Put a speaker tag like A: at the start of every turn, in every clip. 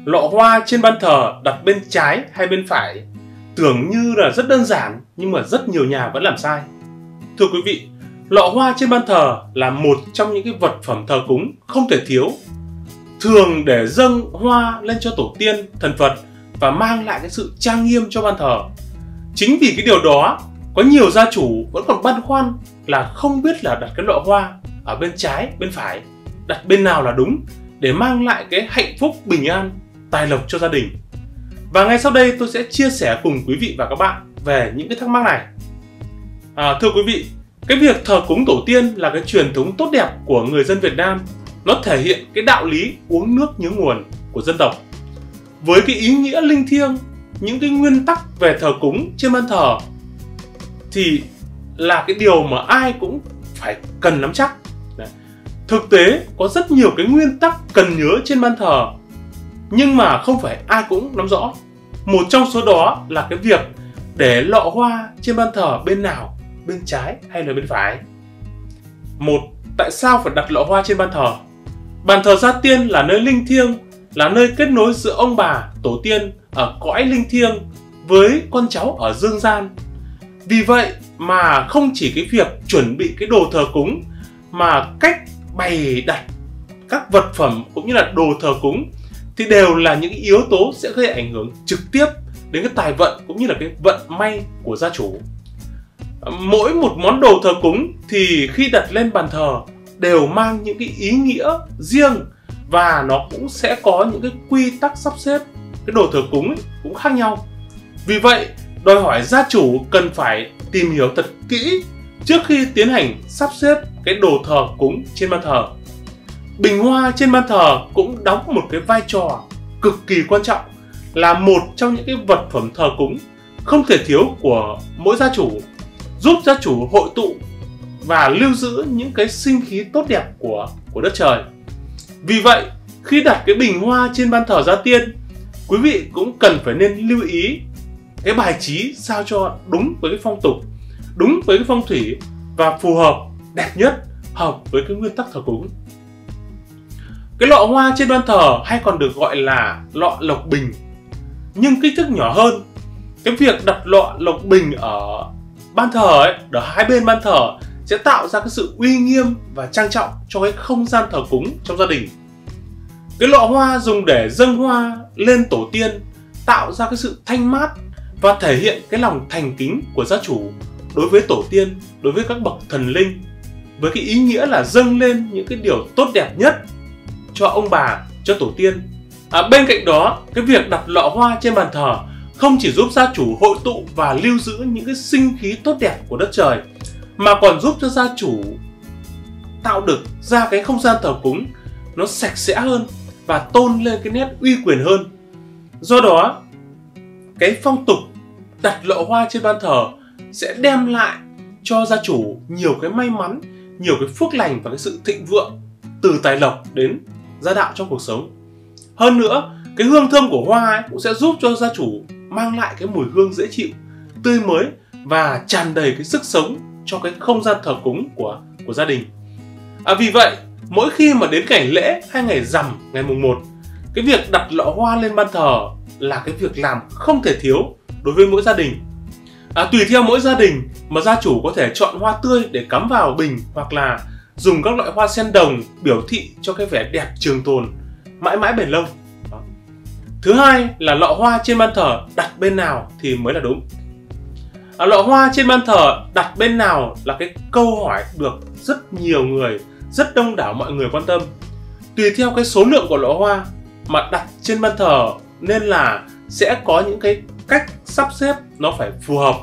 A: Lọ hoa trên ban thờ đặt bên trái hay bên phải tưởng như là rất đơn giản, nhưng mà rất nhiều nhà vẫn làm sai. Thưa quý vị, lọ hoa trên ban thờ là một trong những cái vật phẩm thờ cúng không thể thiếu, thường để dâng hoa lên cho tổ tiên, thần Phật và mang lại cái sự trang nghiêm cho ban thờ. Chính vì cái điều đó, có nhiều gia chủ vẫn còn băn khoăn là không biết là đặt cái lọ hoa ở bên trái, bên phải, đặt bên nào là đúng để mang lại cái hạnh phúc, bình an, tài lộc cho gia đình. Và ngay sau đây tôi sẽ chia sẻ cùng quý vị và các bạn về những cái thắc mắc này. Thưa quý vị, cái việc thờ cúng tổ tiên là cái truyền thống tốt đẹp của người dân Việt Nam. Nó thể hiện cái đạo lý uống nước nhớ nguồn của dân tộc. Với cái ý nghĩa linh thiêng, những cái nguyên tắc về thờ cúng trên ban thờ thì là cái điều mà ai cũng phải cần nắm chắc. Thực tế có rất nhiều cái nguyên tắc cần nhớ trên ban thờ, nhưng mà không phải ai cũng nắm rõ. Một trong số đó là cái việc để lọ hoa trên ban thờ bên nào, bên trái hay là bên phải. Một, tại sao phải đặt lọ hoa trên ban thờ? Bàn thờ gia tiên là nơi linh thiêng, là nơi kết nối giữa ông bà, tổ tiên ở cõi linh thiêng với con cháu ở dương gian. Vì vậy mà không chỉ cái việc chuẩn bị cái đồ thờ cúng, mà cách bày đặt các vật phẩm cũng như là đồ thờ cúng thì đều là những yếu tố sẽ gây ảnh hưởng trực tiếp đến cái tài vận cũng như là cái vận may của gia chủ. Mỗi một món đồ thờ cúng thì khi đặt lên bàn thờ đều mang những cái ý nghĩa riêng, và nó cũng sẽ có những cái quy tắc sắp xếp cái đồ thờ cúng cũng khác nhau. Vì vậy đòi hỏi gia chủ cần phải tìm hiểu thật kỹ trước khi tiến hành sắp xếp cái đồ thờ cúng trên ban thờ. Bình hoa trên ban thờ cũng đóng một cái vai trò cực kỳ quan trọng, là một trong những cái vật phẩm thờ cúng không thể thiếu của mỗi gia chủ, giúp gia chủ hội tụ và lưu giữ những cái sinh khí tốt đẹp của đất trời. Vì vậy, khi đặt cái bình hoa trên ban thờ gia tiên, quý vị cũng cần phải nên lưu ý cái bài trí sao cho đúng với cái phong tục, đúng với cái phong thủy và phù hợp, đẹp nhất, hợp với cái nguyên tắc thờ cúng. Cái lọ hoa trên ban thờ hay còn được gọi là lọ lộc bình, nhưng kích thước nhỏ hơn. Cái việc đặt lọ lộc bình ở ban thờ ấy, ở hai bên ban thờ sẽ tạo ra cái sự uy nghiêm và trang trọng cho cái không gian thờ cúng trong gia đình. Cái lọ hoa dùng để dâng hoa lên tổ tiên tạo ra cái sự thanh mát và thể hiện cái lòng thành kính của gia chủ đối với tổ tiên, đối với các bậc thần linh, với cái ý nghĩa là dâng lên những cái điều tốt đẹp nhất cho ông bà, cho tổ tiên. Bên cạnh đó, cái việc đặt lọ hoa trên bàn thờ không chỉ giúp gia chủ hội tụ và lưu giữ những cái sinh khí tốt đẹp của đất trời, mà còn giúp cho gia chủ tạo được ra cái không gian thờ cúng nó sạch sẽ hơn và tôn lên cái nét uy quyền hơn. Do đó, cái phong tục đặt lọ hoa trên ban thờ sẽ đem lại cho gia chủ nhiều cái may mắn, nhiều cái phước lành và cái sự thịnh vượng từ tài lộc đến gia đạo trong cuộc sống. Hơn nữa, cái hương thơm của hoa ấy cũng sẽ giúp cho gia chủ mang lại cái mùi hương dễ chịu, tươi mới và tràn đầy cái sức sống cho cái không gian thờ cúng của gia đình. Vì vậy, mỗi khi mà đến ngày lễ hay ngày rằm, ngày mùng 1, cái việc đặt lọ hoa lên ban thờ là cái việc làm không thể thiếu đối với mỗi gia đình. Tùy theo mỗi gia đình mà gia chủ có thể chọn hoa tươi để cắm vào bình, hoặc là dùng các loại hoa sen đồng biểu thị cho cái vẻ đẹp trường tồn mãi mãi bền lâu. Thứ hai là lọ hoa trên ban thờ đặt bên nào thì mới là đúng. Lọ hoa trên ban thờ đặt bên nào là cái câu hỏi được rất nhiều người, rất đông đảo mọi người quan tâm. Tùy theo cái số lượng của lọ hoa mà đặt trên ban thờ nên là sẽ có những cái cách sắp xếp nó phải phù hợp.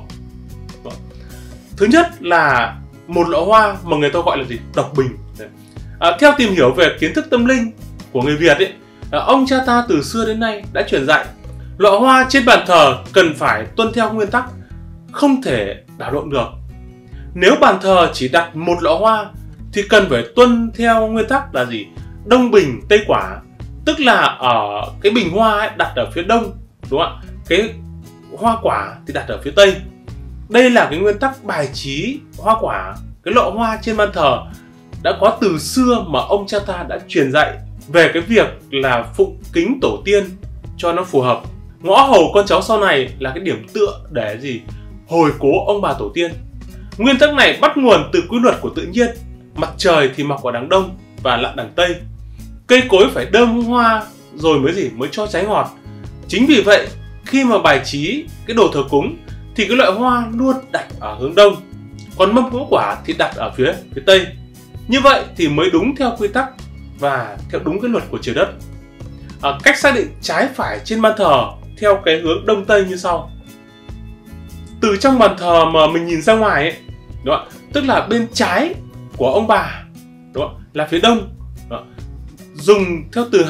A: Thứ nhất là một lọ hoa mà người ta gọi là gì? Độc bình. Theo tìm hiểu về kiến thức tâm linh của người Việt ấy, ông cha ta từ xưa đến nay đã truyền dạy lọ hoa trên bàn thờ cần phải tuân theo nguyên tắc không thể đảo lộn được. Nếu bàn thờ chỉ đặt một lọ hoa thì cần phải tuân theo nguyên tắc là gì? Đông bình tây quả, tức là ở cái bình hoa ấy đặt ở phía đông, đúng không ạ? Cái hoa quả thì đặt ở phía tây. Đây là cái nguyên tắc bài trí hoa quả, cái lọ hoa trên ban thờ đã có từ xưa mà ông cha ta đã truyền dạy về cái việc là phụng kính tổ tiên cho nó phù hợp. Ngõ hầu con cháu sau này là cái điểm tựa để gì? Hồi cố ông bà tổ tiên. Nguyên tắc này bắt nguồn từ quy luật của tự nhiên. Mặt trời thì mọc ở đằng đông và lặn đằng tây. Cây cối phải đơm hoa rồi mới cho trái ngọt. Chính vì vậy khi mà bài trí cái đồ thờ cúng thì cái loại hoa luôn đặt ở hướng đông, còn mâm ngũ quả thì đặt ở phía tây. Như vậy thì mới đúng theo quy tắc và theo đúng cái luật của trời đất. Cách xác định trái phải trên ban thờ theo cái hướng đông tây như sau. Từ trong bàn thờ mà mình nhìn ra ngoài ấy, đúng không? Tức là bên trái của ông bà, đúng không? Là phía đông. Dùng theo từ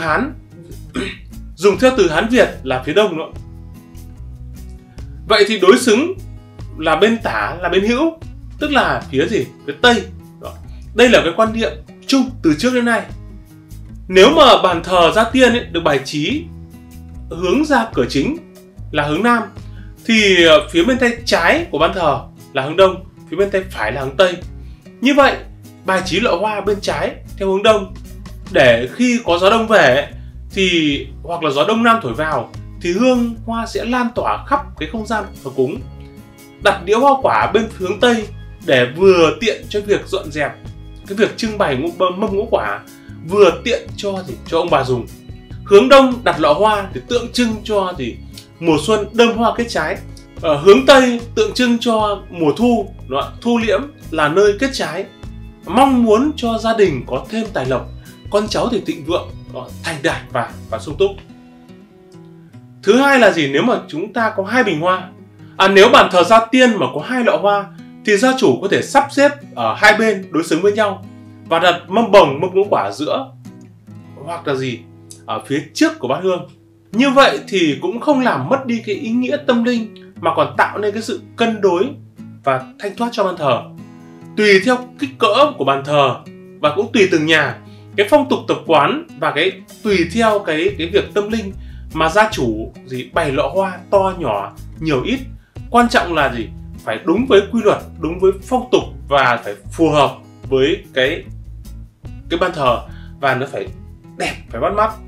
A: Hán Việt là phía đông, đúng không? Vậy thì đối xứng là bên tả là bên hữu, tức là phía phía tây. Đây là cái quan niệm chung từ trước đến nay. Nếu mà bàn thờ gia tiên ấy, được bài trí hướng ra cửa chính là hướng nam, thì phía bên tay trái của ban thờ là hướng đông, phía bên tay phải là hướng tây. Như vậy bài trí lọ hoa bên trái theo hướng đông, để khi có gió đông về thì hoặc là gió đông nam thổi vào thì hương hoa sẽ lan tỏa khắp cái không gian thờ cúng. Đặt đĩa hoa quả bên hướng tây để vừa tiện cho việc dọn dẹp cái việc trưng bày mâm ngũ quả, vừa tiện cho ông bà dùng. Hướng đông đặt lọ hoa để tượng trưng cho mùa xuân đơm hoa kết trái. Ở hướng tây tượng trưng cho mùa thu, thu liễm là nơi kết trái, mong muốn cho gia đình có thêm tài lộc, con cháu thì thịnh vượng, thành đạt và sung túc. Thứ hai là nếu mà chúng ta có hai bình hoa, nếu bàn thờ gia tiên mà có hai lọ hoa thì gia chủ có thể sắp xếp ở hai bên đối xứng với nhau và đặt mâm bồng, mâm ngũ quả ở giữa, hoặc là ở phía trước của bát hương. Như vậy thì cũng không làm mất đi cái ý nghĩa tâm linh, mà còn tạo nên cái sự cân đối và thanh thoát cho bàn thờ. Tùy theo kích cỡ của bàn thờ và cũng tùy từng nhà, cái phong tục tập quán và tùy theo cái việc tâm linh mà gia chủ bày lọ hoa to nhỏ nhiều ít. Quan trọng là phải đúng với quy luật, đúng với phong tục và phải phù hợp với cái ban thờ, và nó phải đẹp, phải bắt mắt.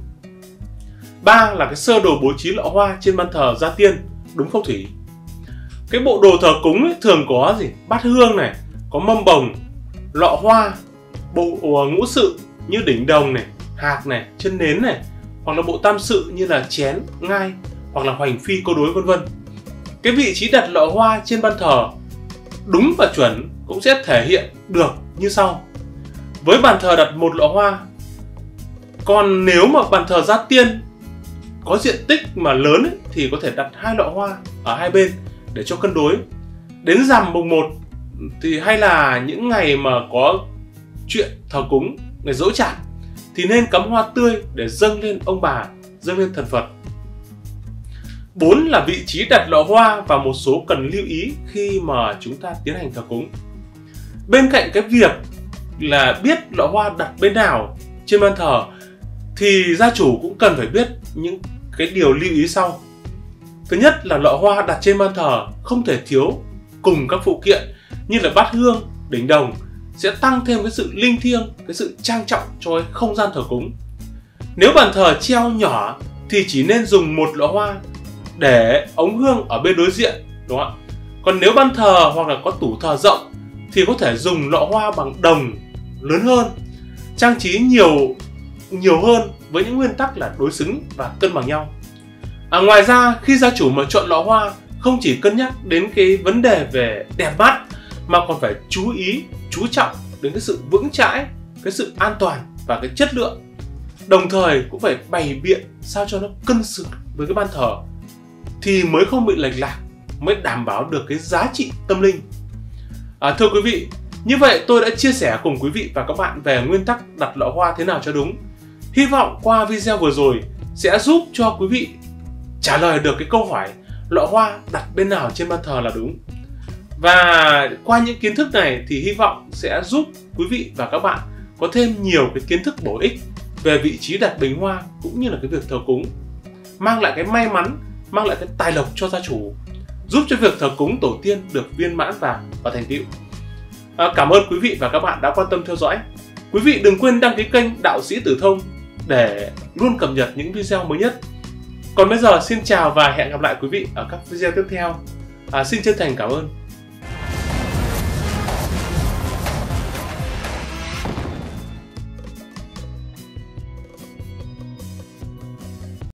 A: 3 là cái sơ đồ bố trí lọ hoa trên ban thờ gia tiên đúng phong thủy. Cái bộ đồ thờ cúng ấy thường có bát hương này, có mâm bồng, lọ hoa, bộ ngũ sự như đỉnh đồng này, hạc này, chân nến này, hoặc là bộ tam sự như là chén, ngai, hoặc là hoành phi, câu đối, vân vân. Cái vị trí đặt lọ hoa trên ban thờ đúng và chuẩn cũng sẽ thể hiện được như sau. Với bàn thờ đặt một lọ hoa, còn nếu mà bàn thờ gia tiên có diện tích mà lớn ấy, thì có thể đặt hai lọ hoa ở hai bên để cho cân đối. Đến rằm mùng 1 thì hay là những ngày mà có chuyện thờ cúng, ngày giỗ chạp, thì nên cắm hoa tươi để dâng lên ông bà, dâng lên thần Phật. 4 là vị trí đặt lọ hoa và một số cần lưu ý khi mà chúng ta tiến hành thờ cúng. Bên cạnh cái việc là biết lọ hoa đặt bên nào trên ban thờ thì gia chủ cũng cần phải biết những cái điều lưu ý sau. Thứ nhất là lọ hoa đặt trên ban thờ không thể thiếu cùng các phụ kiện như là bát hương, đỉnh đồng, sẽ tăng thêm cái sự linh thiêng, cái sự trang trọng cho cái không gian thờ cúng. Nếu bàn thờ treo nhỏ thì chỉ nên dùng một lọ hoa để ống hương ở bên đối diện, đúng không ạ? Còn nếu ban thờ hoặc là có tủ thờ rộng thì có thể dùng lọ hoa bằng đồng lớn hơn, trang trí nhiều hơn với những nguyên tắc là đối xứng và cân bằng nhau. Ngoài ra khi gia chủ mà chọn lọ hoa không chỉ cân nhắc đến cái vấn đề về đẹp mắt mà còn phải chú trọng đến cái sự vững chãi, cái sự an toàn và cái chất lượng. Đồng thời cũng phải bày biện sao cho nó cân xứng với cái ban thờ thì mới không bị lệch lạc, mới đảm bảo được cái giá trị tâm linh. Thưa quý vị, như vậy tôi đã chia sẻ cùng quý vị và các bạn về nguyên tắc đặt lọ hoa thế nào cho đúng. Hy vọng qua video vừa rồi sẽ giúp cho quý vị trả lời được cái câu hỏi lọ hoa đặt bên nào trên ban thờ là đúng. Và qua những kiến thức này thì hy vọng sẽ giúp quý vị và các bạn có thêm nhiều cái kiến thức bổ ích về vị trí đặt bình hoa cũng như là cái việc thờ cúng, mang lại cái may mắn, mang lại cái tài lộc cho gia chủ, giúp cho việc thờ cúng tổ tiên được viên mãn và thành tựu. Cảm ơn quý vị và các bạn đã quan tâm theo dõi. Quý vị đừng quên đăng ký kênh Đạo Sĩ Tử Thông để luôn cập nhật những video mới nhất. Còn bây giờ xin chào và hẹn gặp lại quý vị ở các video tiếp theo. Xin chân thành cảm ơn.